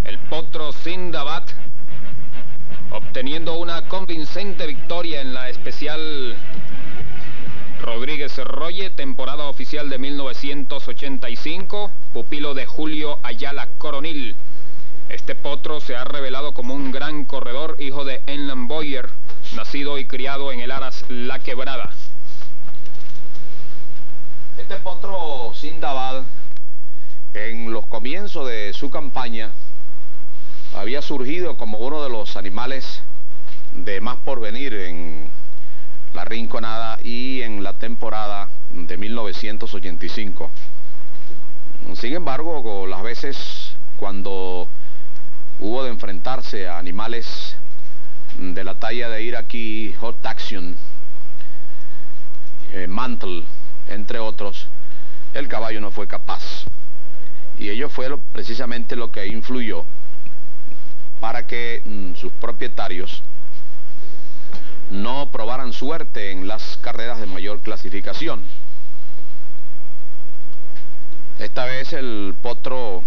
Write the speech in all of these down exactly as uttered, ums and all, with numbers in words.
el potro Zindabad, obteniendo una convincente victoria en la especial Rodríguez Roye, temporada oficial de mil novecientos ochenta y cinco, pupilo de Julio Ayala Coronil. Este potro se ha revelado como un gran corredor, hijo de Enlan Boyer, nacido y criado en el Aras La Quebrada. Este potro Zindabad, en los comienzos de su campaña, había surgido como uno de los animales de más porvenir en la Rinconada y en la temporada de mil novecientos ochenta y cinco. Sin embargo, las veces cuando hubo de enfrentarse a animales de la talla de Iraky, Hot Action, eh, Mantle, entre otros, el caballo no fue capaz. Y ello fue lo, precisamente lo que influyó para que mm, sus propietarios no probaran suerte en las carreras de mayor clasificación. Esta vez el potro,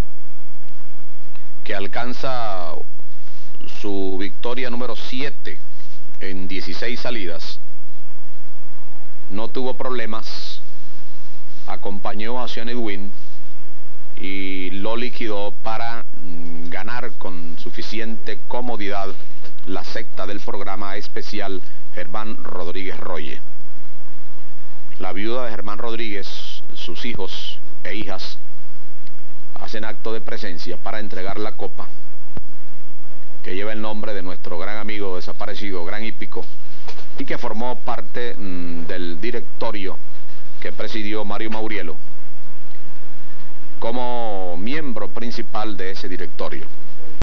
que alcanza su victoria número siete en dieciséis salidas, no tuvo problemas, acompañó a Sean Edwin y lo liquidó para mm, ganar con suficiente comodidad la secta del programa especial Germán Rodríguez Roye. La viuda de Germán Rodríguez, sus hijos e hijas, hacen acto de presencia para entregar la copa que lleva el nombre de nuestro gran amigo desaparecido, Gran Hípico, y que formó parte mmm, del directorio que presidió Mario Maurielo como miembro principal de ese directorio.